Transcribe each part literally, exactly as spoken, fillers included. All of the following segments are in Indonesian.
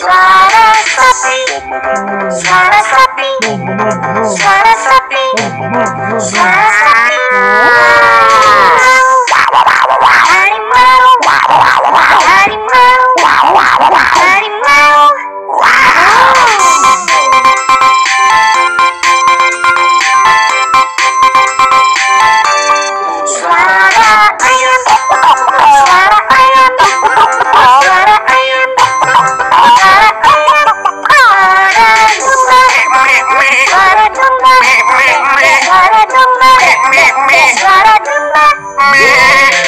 Suara sapi, suara sapi, suara sapi, suara sapi. Harimau, harimau, harimau. Suara ayam, suara ayam, suara ayam, suara ayam. Ada domba, suara domba, suara domba, suara domba.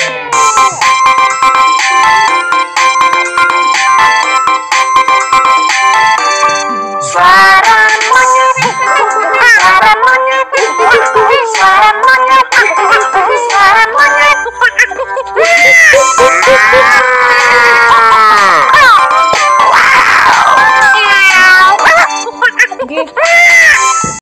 Suara monyet, suara monyet, suara monyet, suara monyet.